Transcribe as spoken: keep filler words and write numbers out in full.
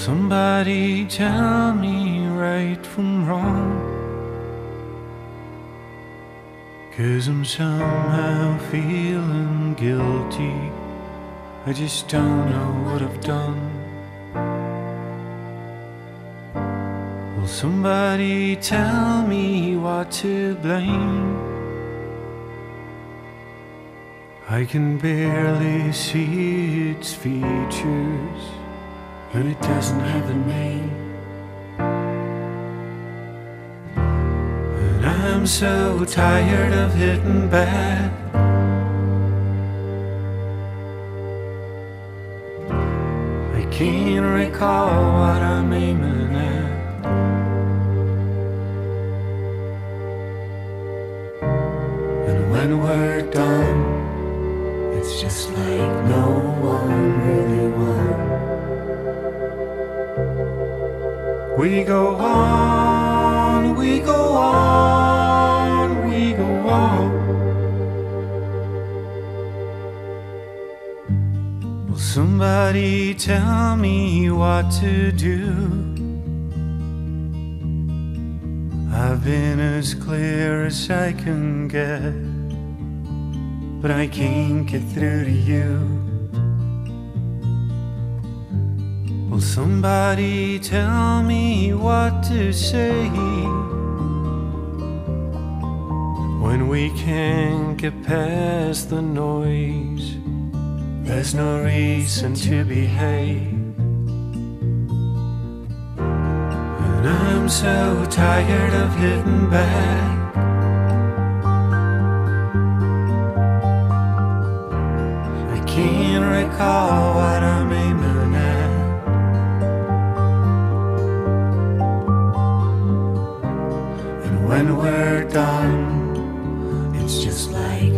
Somebody tell me right from wrong, 'cause I'm somehow feeling guilty. I just don't know what I've done. Will somebody tell me what to blame? I can barely see its features, and it doesn't have a name. And I'm so tired of hitting back. I can't recall what I'm aiming at. And when we're done, it's just like no one really won. We go on, we go on, we go on. Will somebody tell me what to do? I've been as clear as I can get, but I can't get through to you. Will somebody tell me what to say when we can't get past the noise? There's no reason to behave. And I'm so tired of hitting back. I can't recall what I'm aiming at. And when we're done, it's just like